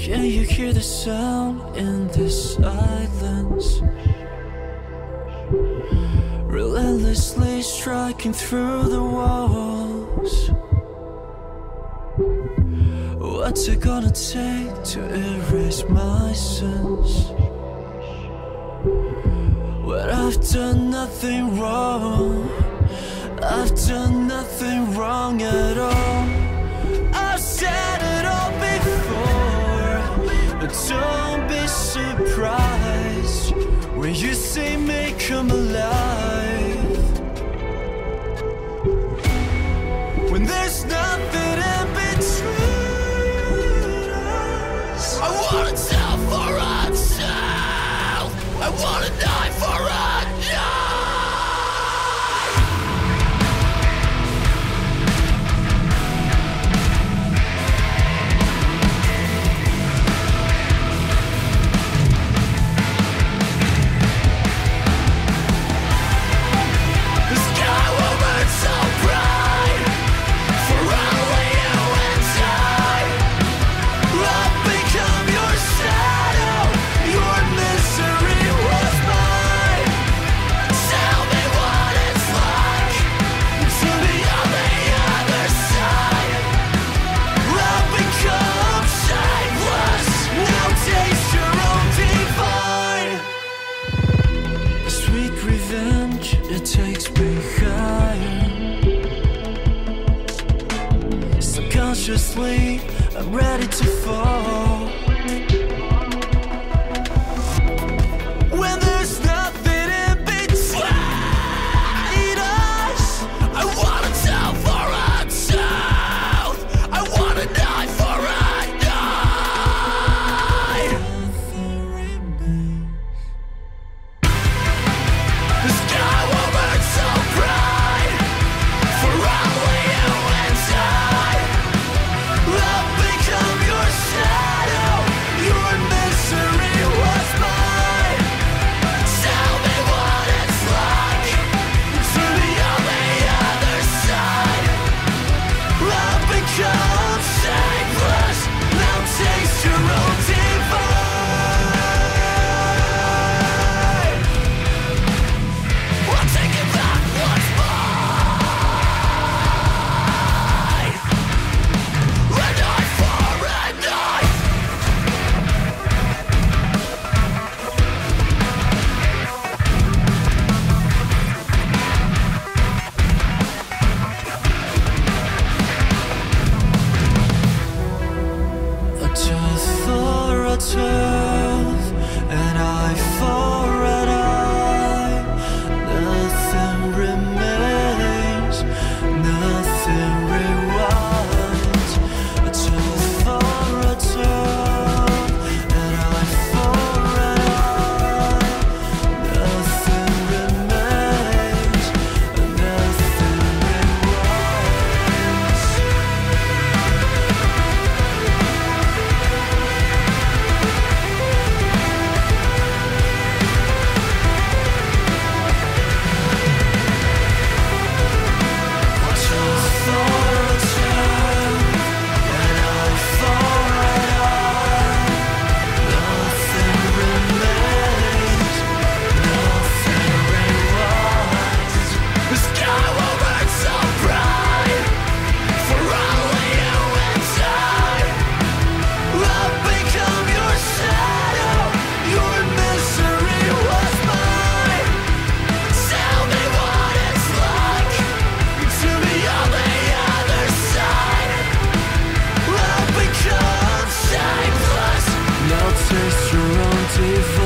Can you hear the sound in this silence? Relentlessly striking through the walls. What's it gonna take to erase my sins? When I've done nothing wrong, I've done nothing wrong at all. I've said it all before, but don't be surprised when you see me come alive. When there's nothing in between us, I wanna tell for myself, I wanna die for a die. Subconsciously, I'm ready to fall. When there's nothing in between us, I wanna tell for a child, I wanna die for a die. Nothing remains. The sky will burn so bright for only you and I. I've become your shadow, your misery was mine. Tell me what it's like to be on the other side. I've become shapeless, now taste your own divine. I'll take it back once more. Tooth, an eye for an eye. Nothing remains, nothing rewinds. A tooth for a tooth, an eye for an eye. Nothing remains, nothing rewinds. Taste your own divine.